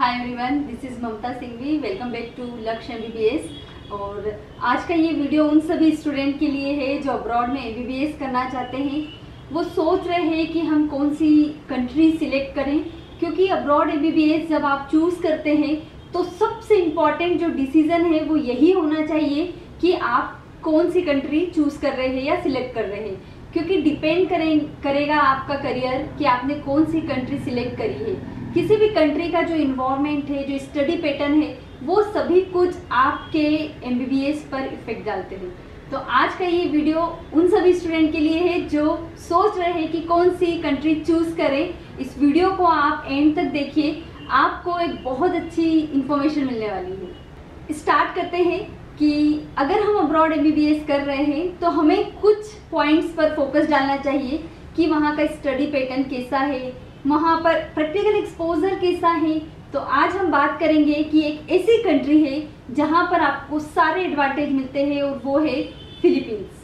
Hi everyone, this is Mamta Singhvi. Welcome back to Lakshya MBBS. और आज का ये वीडियो उन सभी स्टूडेंट के लिए है जो अब्रॉड में एमबीबीएस करना चाहते हैं। वो सोच रहे हैं कि हम कौन सी कंट्री सिलेक्ट करें, क्योंकि अब्रॉड एमबीबीएस जब आप चूज़ करते हैं तो सबसे इम्पॉर्टेंट जो डिसीज़न है वो यही होना चाहिए कि आप कौन सी कंट्री चूज़ कर रहे हैं या सिलेक्ट कर रहे हैं, क्योंकि डिपेंड करेगा आपका करियर कि आपने कौन सी कंट्री सिलेक्ट करी है। किसी भी कंट्री का जो इन्वायरमेंट है, जो स्टडी पैटर्न है, वो सभी कुछ आपके एमबीबीएस पर इफेक्ट डालते हैं। तो आज का ये वीडियो उन सभी स्टूडेंट के लिए है जो सोच रहे हैं कि कौन सी कंट्री चूज़ करें। इस वीडियो को आप एंड तक देखिए, आपको एक बहुत अच्छी इन्फॉर्मेशन मिलने वाली है। स्टार्ट करते हैं कि अगर हम अब्रॉड एमबीबीएस कर रहे हैं तो हमें कुछ पॉइंट्स पर फोकस डालना चाहिए कि वहाँ का स्टडी पैटर्न कैसा है, वहाँ पर प्रैक्टिकल एक्सपोजर कैसा है। तो आज हम बात करेंगे कि एक ऐसी कंट्री है जहाँ पर आपको सारे एडवांटेज मिलते हैं और वो है फिलीपींस।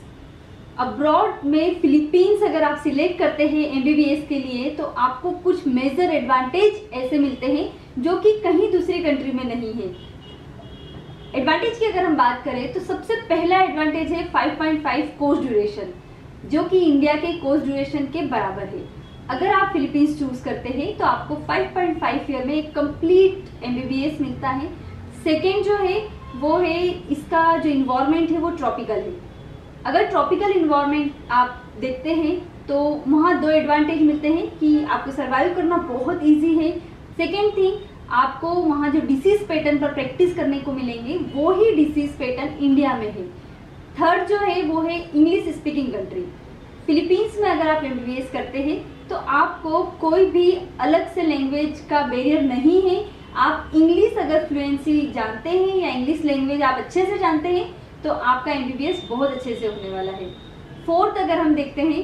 अब्रॉड में फिलीपींस अगर आप सिलेक्ट करते हैं एमबीबीएस के लिए तो आपको कुछ मेजर एडवांटेज ऐसे मिलते हैं जो कि कहीं दूसरी कंट्री में नहीं है। एडवांटेज की अगर हम बात करें तो सबसे पहला एडवांटेज है 5.5 कोर्स ड्यूरेशन, जो कि इंडिया के कोर्स ड्यूरेशन के बराबर है। अगर आप फिलीपींस चूज करते हैं तो आपको 5.5 ईयर में एक कंप्लीट एमबीबीएस मिलता है। सेकेंड जो है वो है इसका जो इन्वायरमेंट है वो ट्रॉपिकल है। अगर ट्रॉपिकल इन्वायरमेंट आप देखते हैं तो वहाँ दो एडवांटेज मिलते हैं कि आपको सर्वाइव करना बहुत ईजी है। सेकेंड थिंग, आपको वहाँ जो डिसीज पैटर्न पर प्रैक्टिस करने को मिलेंगे वो ही डिसीज पैटर्न इंडिया में है। थर्ड जो है वो है इंग्लिश स्पीकिंग कंट्री। फिलीपींस में अगर आप एमबीबीएस करते हैं तो आपको कोई भी अलग से लैंग्वेज का बैरियर नहीं है। आप इंग्लिश अगर फ्लुएंसी जानते हैं या इंग्लिश लैंग्वेज आप अच्छे से जानते हैं तो आपका एमबीबीएस बहुत अच्छे से होने वाला है। फोर्थ, अगर हम देखते हैं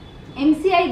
एमसीआई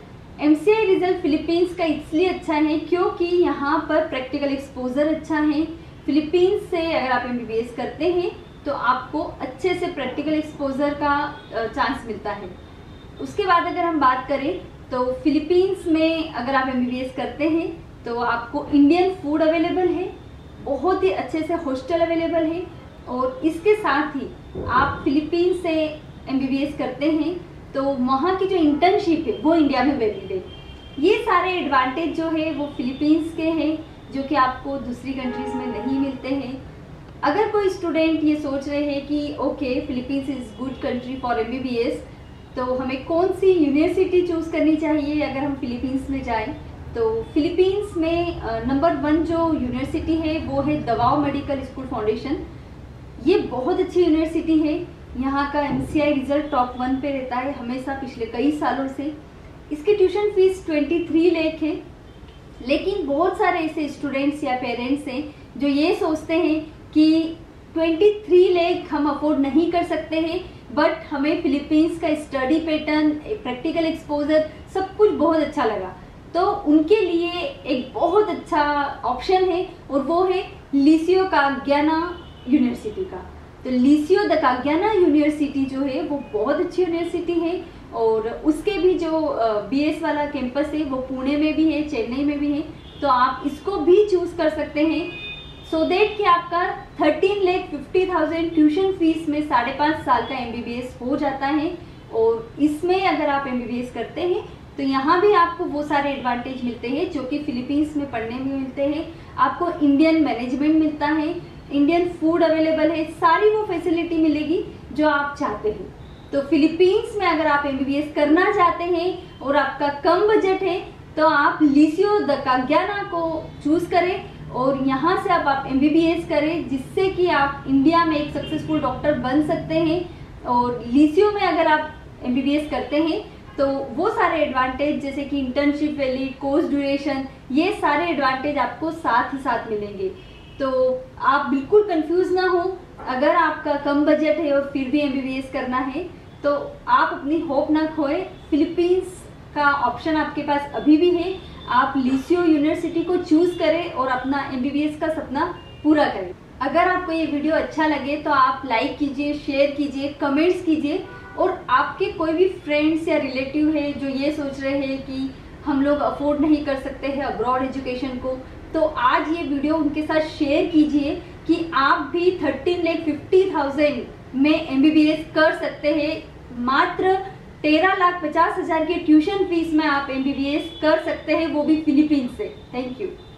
रिजल्ट फिलीपींस का इसलिए अच्छा है क्योंकि यहाँ पर प्रैक्टिकल एक्सपोजर अच्छा है। फिलीपींस से अगर आप एमबीबीएस करते हैं तो आपको अच्छे से प्रैक्टिकल एक्सपोजर का चांस मिलता है। उसके बाद अगर हम बात करें तो फिलीपींस में अगर आप एमबीबीएस करते हैं तो आपको इंडियन फूड अवेलेबल है, बहुत ही अच्छे से हॉस्टल अवेलेबल है, और इसके साथ ही आप फिलीपींस से एमबीबीएस करते हैं तो वहाँ की जो इंटर्नशिप है वो इंडिया में वैलिड है। ये सारे एडवांटेज जो है वो फिलीपींस के हैं जो कि आपको दूसरी कंट्रीज में नहीं मिलते हैं। अगर कोई स्टूडेंट ये सोच रहे हैं कि okay Philippines is good country for MBBS, तो हमें कौन सी यूनिवर्सिटी चूज़ करनी चाहिए अगर हम फिलीपींस में जाएं, तो फिलीपींस में नंबर 1 जो यूनिवर्सिटी है वो है दवाओ मेडिकल स्कूल फाउंडेशन। ये बहुत अच्छी यूनिवर्सिटी है। यहाँ का एमसीआई रिजल्ट टॉप 1 पे रहता है हमेशा पिछले कई सालों से। इसकी ट्यूशन फीस 23 लाख है। लेकिन बहुत सारे ऐसे स्टूडेंट्स या पेरेंट्स हैं जो ये सोचते हैं कि 23 लाख हम अफोर्ड नहीं कर सकते हैं, बट हमें फिलीपींस का स्टडी पैटर्न, प्रैक्टिकल एक्सपोजर सब कुछ बहुत अच्छा लगा। तो उनके लिए एक बहुत अच्छा ऑप्शन है और वो है लिसियो काग्याना यूनिवर्सिटी का। तो लिसियो द काग्याना यूनिवर्सिटी जो है वो बहुत अच्छी यूनिवर्सिटी है, और उसके भी जो बीएस वाला कैंपस है वो पुणे में भी है, चेन्नई में भी है। तो आप इसको भी चूज कर सकते हैं सो दैट कि आपका 13,50,000 ट्यूशन फीस में 5.5 साल का एमबीबीएस हो जाता है। और इसमें अगर आप एमबीबीएस करते हैं तो यहाँ भी आपको वो सारे एडवांटेज मिलते हैं जो कि फिलीपींस में पढ़ने में मिलते हैं। आपको इंडियन मैनेजमेंट मिलता है, इंडियन फूड अवेलेबल है, सारी वो फैसिलिटी मिलेगी जो आप चाहते हैं। तो फिलीपींस में अगर आप एमबीबीएस करना चाहते हैं और आपका कम बजट है तो आप लिसियो द काग्याना को चूज करें और यहाँ से आप एमबीबीएस करें, जिससे कि आप इंडिया में एक सक्सेसफुल डॉक्टर बन सकते हैं। और लिसियो में अगर आप एमबीबीएस करते हैं तो वो सारे एडवांटेज जैसे कि इंटर्नशिप वैलिड, कोर्स ड्यूरेशन, ये सारे एडवांटेज आपको साथ ही साथ मिलेंगे। तो आप बिल्कुल कंफ्यूज ना हो। अगर आपका कम बजट है और फिर भी एमबीबीएस करना है तो आप अपनी होप ना खोए। फिलीपींस का ऑप्शन आपके पास अभी भी है। आप लिसियो यूनिवर्सिटी को चूज करें और अपना एमबीबीएस का सपना पूरा करें। अगर आपको ये वीडियो अच्छा लगे तो आप लाइक कीजिए, शेयर कीजिए, कमेंट्स कीजिए, और आपके कोई भी फ्रेंड्स या रिलेटिव है जो ये सोच रहे हैं कि हम लोग अफोर्ड नहीं कर सकते हैं अब्रॉड एजुकेशन को, तो आज ये वीडियो उनके साथ शेयर कीजिए कि आप भी 13,50,000 में MBBS कर सकते हैं। मात्र 13,50,000 के ट्यूशन फीस में आप MBBS कर सकते हैं, वो भी फिलीपींस से। Thank you.